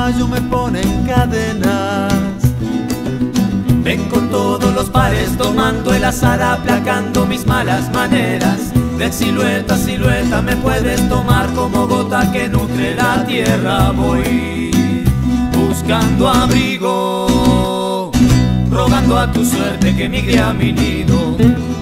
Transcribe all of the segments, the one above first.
mayo me pone en cadenas. Ven con todos los pares tomando el azar, aplacando mis malas maneras. De silueta a silueta me puedes tomar como gota que nutre la tierra. Voy buscando abrigo, rogando a tu suerte que migre a mi nido.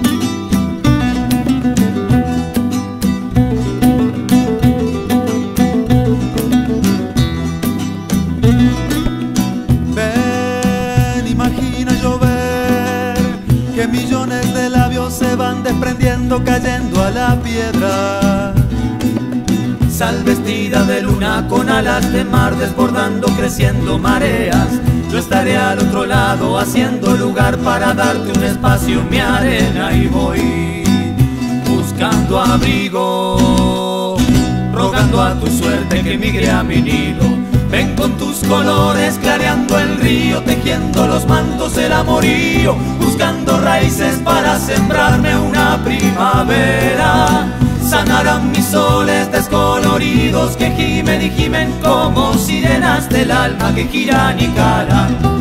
Millones de labios se van desprendiendo, cayendo a la piedra. Sal vestida de luna con alas de mar, desbordando, creciendo mareas. Yo estaré al otro lado haciendo lugar para darte un espacio en mi arena. Y voy buscando abrigo, rogando a tu suerte que migre a mi nido. Ven con tus colores clareando el río, tejiendo los mantos del amorío, buscando raíces para sembrarme una primavera. Sanarán mis soles descoloridos que gimen y gimen como sirenas del alma que giran y calan.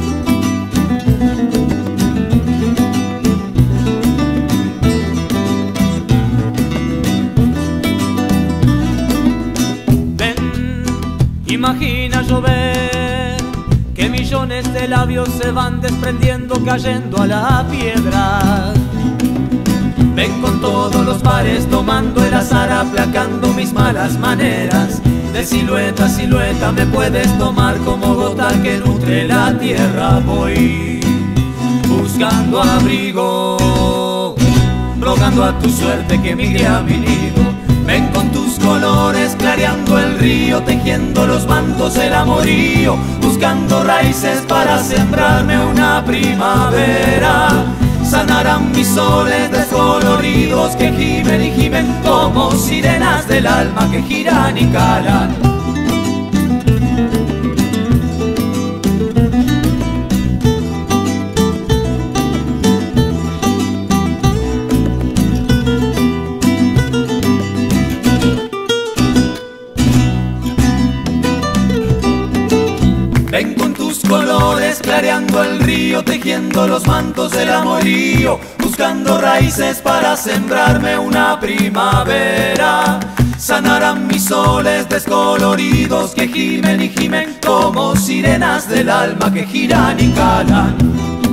Imagina llover, que millones de labios se van desprendiendo, cayendo a la piedra. Ven con todos los pares tomando el azar, aplacando mis malas maneras. De silueta a silueta me puedes tomar como gota que nutre la tierra. Voy buscando abrigo, rogando a tu suerte que migre a mi nido. Ven con tus colores clareando el río, tejiendo los mantos del amorío, buscando raíces para sembrarme una primavera. Sanarán mis soles descoloridos que gimen y gimen como sirenas del alma que giran y calan. Ven con tus colores clareando el río, tejiendo los mantos del amorío, buscando raíces para sembrarme una primavera. Sanarán mis soles descoloridos que gimen y gimen como sirenas del alma que giran y calan.